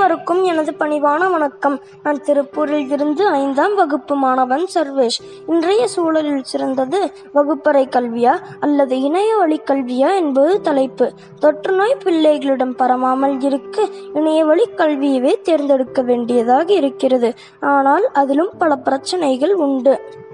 அனைவருக்கும் எனது பணிவான வணக்கம். நான் திருப்பூரில் இருந்து 5ஆம் வகுப்பு மாணவன் சர்வேஷ். இன்றைய சூழலில் சிறந்தது வகுப்பறை கல்வியா அல்லது இணைய வழி கல்வியா என்பது தலைப்பு. தொற்று நோய் பிள்ளைகளிடம் பரவாமல் இருக்க இணைய வழி கல்வியவே தேர்ந்தெடுக்க வேண்டியதாக இருக்கிறது. ஆனால் அதிலும் பல பிரச்சனைகள் உண்டு.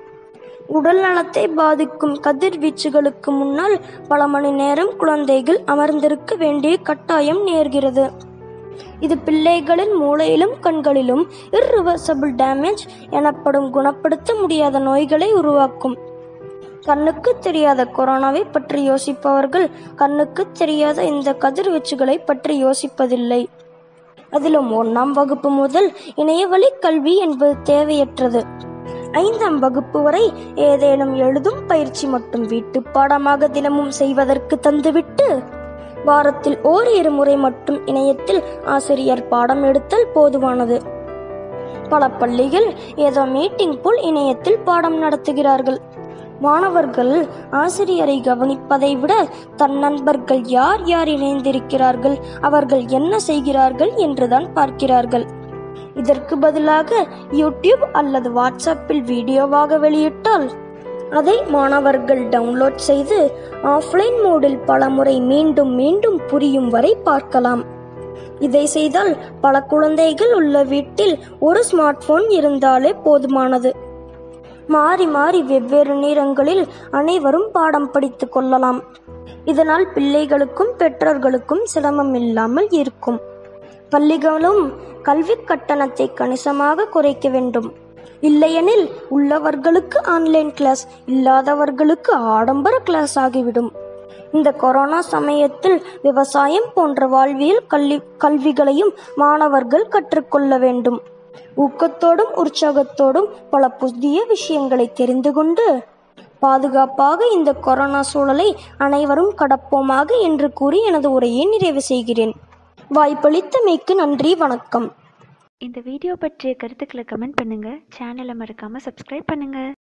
உடல் நலத்தை பாதிக்கும் கதிர்வீச்சுகளுக்கு முன்னால் பல மணி நேரம் குழந்தைகள் அமர்ந்திருக்க வேண்டிய கட்டாயம் நேர்கிறது. இது பிள்ளைகளின் மூளையிலும் கண்களிலும் இர்ரிவர்சபிள் டேமேஜ் எனப்படும் குணப்படுத்த முடியாத நோய்களை உருவாக்கும். கண்ணுக்கு தெரியாத கொரோனாவை பற்றி யோசிப்பவர்கள் கண்ணுக்கு தெரியாத இந்த கதிர்வீச்சுகளை பற்றி யோசிப்பதில்லை. அதிலும் 1ஆம் வகுப்பு முதல் இணையவழி கல்வி என்பது தேவையற்றது. 5ஆம் வகுப்பு வரை ஏதேனும் எழுதும் பயிற்சி மட்டும் வீட்டு பாடமாக தினமும் செய்வதற்கு தந்துவிட்டு வாரத்தில் ஓரிரு முறை மட்டும் இணையத்தில் ஆசிரியர் பாடம் எடுத்தல் போதுமானது. பல பள்ளிகள் ஏதோ மீட்டிங் போல் இணையத்தில் பாடம் நடத்துகிறார்கள். மாணவர்கள் ஆசிரியரை கவனிப்பதை விட தன் நண்பர்கள் யார் யார் இணைந்திருக்கிறார்கள், அவர்கள் என்ன செய்கிறார்கள் என்றுதான் பார்க்கிறார்கள். இதற்கு பதிலாக யூடியூப் அல்லது வாட்ஸ்அப்பில் வீடியோவாக வெளியிட்டால் அதை மாணவர்கள் டவுன்லோட் செய்து ஆஃப்லைன் மோடில் பல முறை மீண்டும் மீண்டும் புரியும் வரை பார்க்கலாம். இதை செய்தால் பல குழந்தைகள் உள்ள வீட்டில் ஒரு ஸ்மார்ட் போன் இருந்தாலே போதுமானது. மாறி மாறி வெவ்வேறு நேரங்களில் அனைவரும் பாடம் படித்துக் கொள்ளலாம். இதனால் பிள்ளைகளுக்கும் பெற்றோர்களுக்கும் சிரமம் இல்லாமல் இருக்கும். பள்ளிகளும் கல்வி கட்டணத்தை கணிசமாக குறைக்க வேண்டும். இல்லையெனில் உள்ளவர்களுக்கு ஆன்லைன் கிளாஸ், இல்லாதவர்களுக்கு ஆடம்பர கிளாஸ் ஆகிவிடும். இந்த கொரோனா சமயத்தில் விவசாயம் போன்ற வாழ்வியல் கல்விகளையும் மாணவர்கள் கற்றுக்கொள்ள வேண்டும். ஊக்கத்தோடும் உற்சாகத்தோடும் பல புதிய விஷயங்களை தெரிந்து கொண்டு பாதுகாப்பாக இந்த கொரோனா சூழலை அனைவரும் கடப்போமாக என்று கூறி எனது உரையை நிறைவு செய்கிறேன். வாய்ப்பளித்தமைக்கு நன்றி, வணக்கம். இந்த வீடியோ பற்றிய கருத்துக்களை கமெண்ட் பண்ணுங்க. சேனலை மறக்காம சப்ஸ்கிரைப் பண்ணுங்க.